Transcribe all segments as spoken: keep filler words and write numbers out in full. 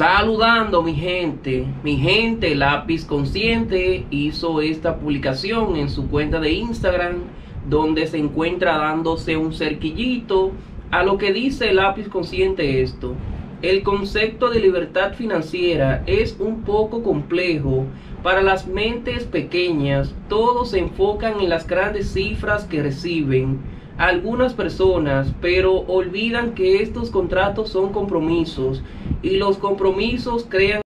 Saludando mi gente, mi gente, Lápiz Consciente hizo esta publicación en su cuenta de Instagram, donde se encuentra dándose un cerquillito a lo que dice Lápiz Consciente esto. El concepto de libertad financiera es un poco complejo para las mentes pequeñas. Todos se enfocan en las grandes cifras que reciben algunas personas, pero olvidan que estos contratos son compromisos y los compromisos crean.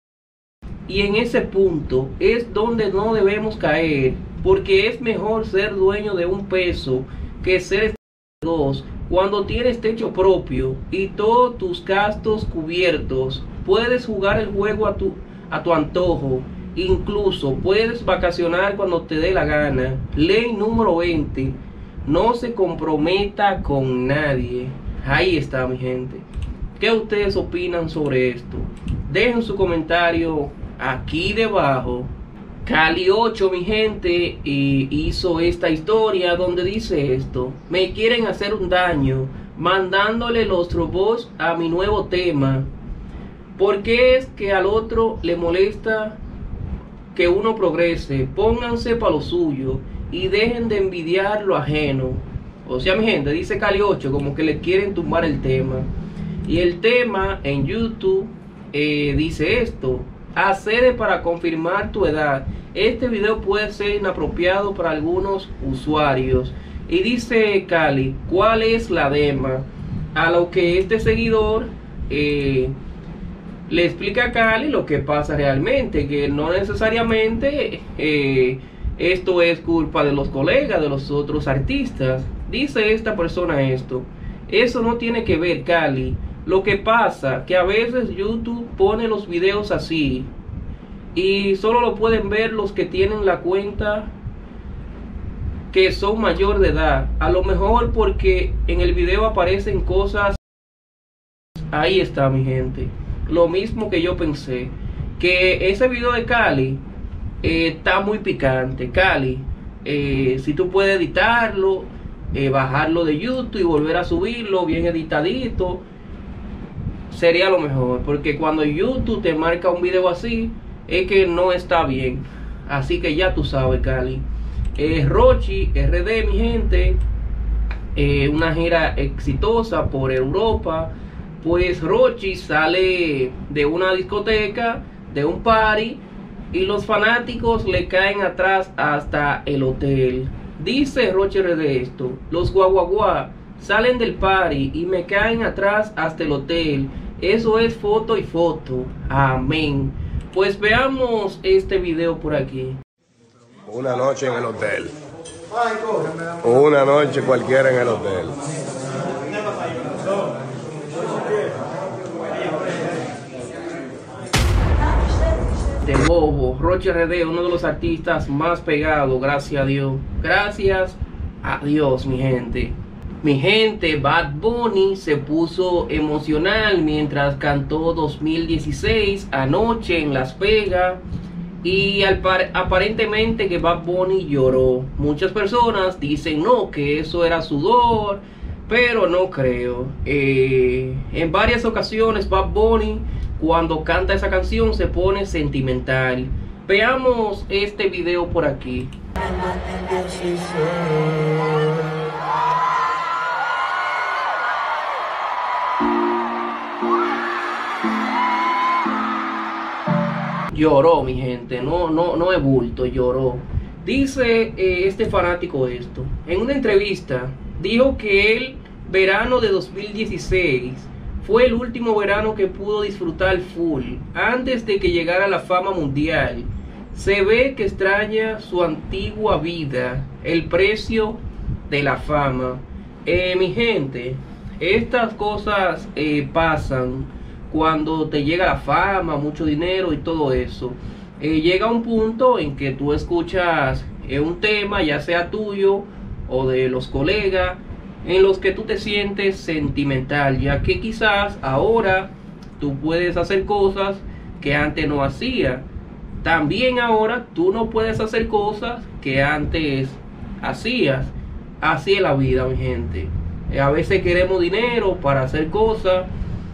Y en ese punto es donde no debemos caer, porque es mejor ser dueño de un peso que ser de dos. Cuando tienes techo propio y todos tus gastos cubiertos, puedes jugar el juego a tu, a tu antojo. Incluso puedes vacacionar cuando te dé la gana. Ley número veinte. No se comprometa con nadie. Ahí está, mi gente. ¿Qué ustedes opinan sobre esto? Dejen su comentario aquí debajo. Cali ocho, mi gente, y hizo esta historia donde dice esto: me quieren hacer un daño mandándole los robots a mi nuevo tema. ¿Por qué es que al otro le molesta que uno progrese? Pónganse para lo suyo y dejen de envidiar lo ajeno. O sea, mi gente, dice Cali ocho como que le quieren tumbar el tema. Y el tema en YouTube eh, dice esto: accede para confirmar tu edad. Este video puede ser inapropiado para algunos usuarios. Y dice Cali, ¿cuál es la dema? A lo que este seguidor eh, le explica a Cali lo que pasa realmente, que no necesariamente eh, esto es culpa de los colegas, de los otros artistas. Dice esta persona esto: eso no tiene que ver, Cali. Lo que pasa que a veces YouTube pone los videos así y solo lo pueden ver los que tienen la cuenta que son mayor de edad. A lo mejor porque en el video aparecen cosas. Ahí está, mi gente. Lo mismo que yo pensé, que ese video de Cali eh, está muy picante. Cali, eh, si tú puedes editarlo, eh, bajarlo de YouTube y volver a subirlo bien editadito, sería lo mejor, porque cuando YouTube te marca un video así es que no está bien. Así que ya tú sabes, Cali. eh, Rochi R D, mi gente, eh, una gira exitosa por Europa. Pues Rochi sale de una discoteca, de un party, y los fanáticos le caen atrás hasta el hotel. Dice Rochi R D esto: los guaguaguá salen del party y me caen atrás hasta el hotel. Eso es foto y foto. Amén. Pues veamos este video por aquí. Una noche en el hotel. Una noche cualquiera en el hotel. De bobo, Rochi R D, uno de los artistas más pegados, gracias a Dios. Gracias a Dios, mi gente. Mi gente, Bad Bunny se puso emocional mientras cantó dos mil dieciséis anoche en Las Vegas. Y al par aparentemente que Bad Bunny lloró. Muchas personas dicen no, que eso era sudor, pero no creo. Eh, en varias ocasiones Bad Bunny, cuando canta esa canción, se pone sentimental. Veamos este video por aquí. Lloró, mi gente, no, no, no es bulto, lloró. Dice eh, este fanático esto: en una entrevista dijo que el verano de dos mil dieciséis fue el último verano que pudo disfrutar full antes de que llegara la fama mundial. Se ve que extraña su antigua vida, el precio de la fama. Eh, mi gente, estas cosas eh, pasan cuando te llega la fama, mucho dinero y todo eso. Eh, llega un punto en que tú escuchas eh, un tema, ya sea tuyo o de los colegas, en los que tú te sientes sentimental, ya que quizás ahora tú puedes hacer cosas que antes no hacías. También ahora tú no puedes hacer cosas que antes hacías. Así es la vida, mi gente. Eh, a veces queremos dinero para hacer cosas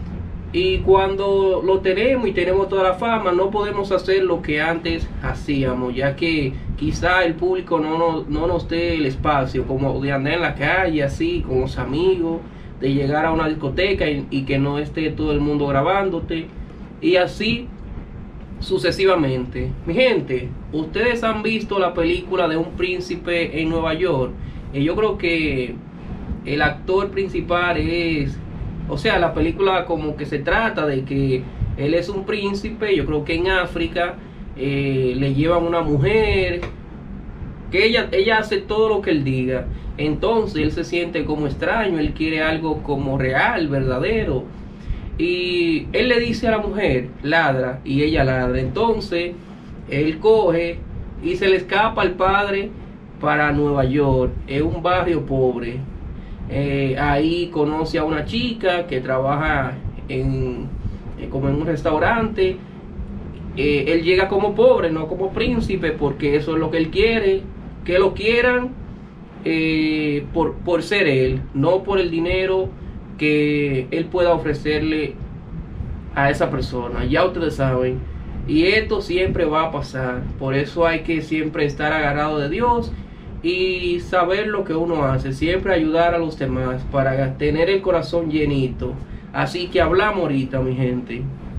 Y cuando lo tenemos y tenemos toda la fama, no podemos hacer lo que antes hacíamos, ya que quizá el público no nos, no nos dé el espacio, como de andar en la calle así, con los amigos, de llegar a una discoteca y, y que no esté todo el mundo grabándote, y así sucesivamente. Mi gente, ustedes han visto la película de Un Príncipe en Nueva York. Y yo creo que el actor principal es, o sea, la película como que se trata de que él es un príncipe. Yo creo que en África eh, le llevan una mujer, que ella, ella hace todo lo que él diga. Entonces él se siente como extraño, él quiere algo como real, verdadero. Y él le dice a la mujer, ladra, y ella ladra. Entonces él coge y se le escapa al padre para Nueva York. Es un barrio pobre. Eh, ahí conoce a una chica que trabaja en, eh, como en un restaurante. Eh, él llega como pobre, no como príncipe, porque eso es lo que él quiere, que lo quieran eh, por, por ser él, no por el dinero que él pueda ofrecerle a esa persona. Ya ustedes saben, y esto siempre va a pasar. Por eso hay que siempre estar agarrado de Dios y saber lo que uno hace, siempre ayudar a los demás para tener el corazón llenito. Así que hablamos ahorita, mi gente.